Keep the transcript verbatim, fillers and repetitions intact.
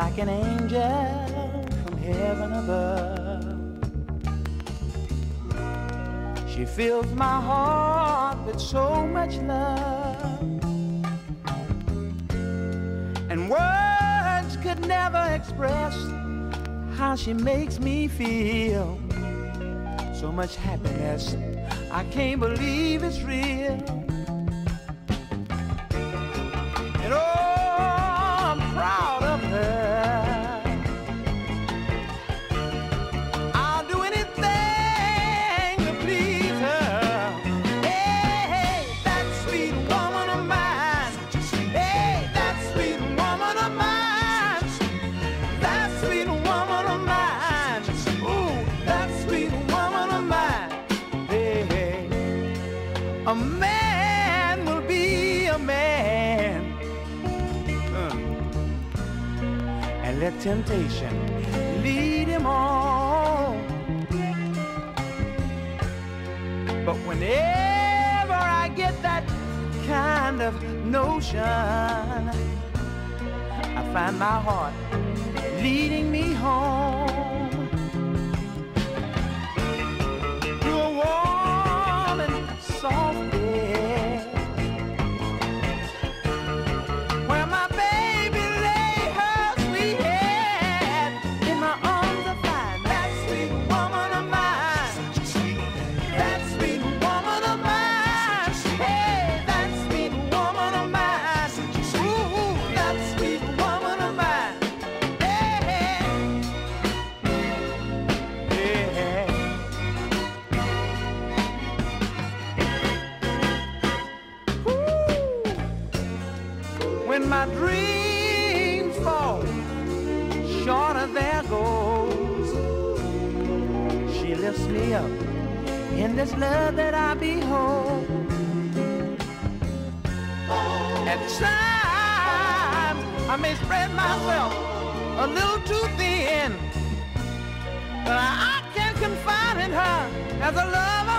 like an angel from heaven above. She fills my heart with so much love, and words could never express how she makes me feel. So much happiness, I can't believe it's real. And oh, I'm proud of her. I'll do anything to please her. Hey, hey, that sweet woman of mine. Hey, that sweet woman of mine. That sweet woman of mine. Ooh, that sweet woman of mine. Hey, hey. A man will be a man, uh, and let temptation lead him on. But whenever I get that kind of notion, I find my heart leading me home to a warm and soft bed, where my baby lay her sweet head in my arms. I find that sweet woman of mine, that sweet woman of mine. Hey, that sweet woman of mine. Ooh, that sweet woman of mine. Hey, hey, hey. When my dreams fall short of their goals, she lifts me up in this love that I behold. At times I may spread myself a little too thin, but I, I can confide in her as a lover